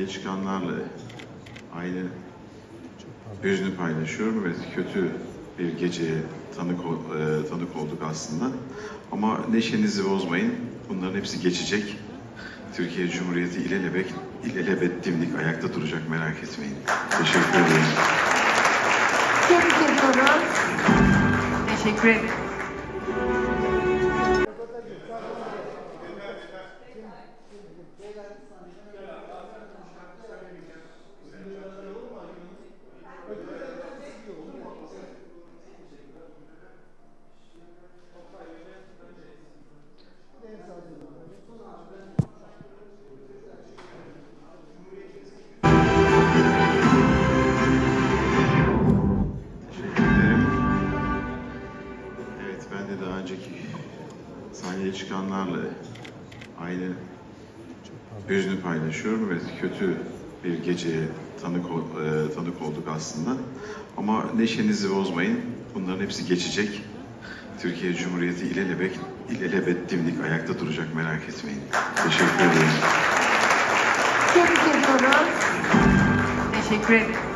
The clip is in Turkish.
sahneye çıkanlarla aynı hüznü paylaşıyorum ve kötü bir geceye tanık olduk aslında. Ama neşenizi bozmayın. Bunların hepsi geçecek. Türkiye Cumhuriyeti ilelebet dimdik ayakta duracak, merak etmeyin. Teşekkür ederim. Tebrik ediyoruz. Teşekkür ederim. Daha önceki sahneye çıkanlarla aynı hüznü paylaşıyorum ve kötü bir geceye tanık olduk aslında. Ama neşenizi bozmayın. Bunların hepsi geçecek. Türkiye Cumhuriyeti ilelebet dimdik ayakta duracak, merak etmeyin. Teşekkür ederim. Tebrik ediyoruz. Teşekkür ederim.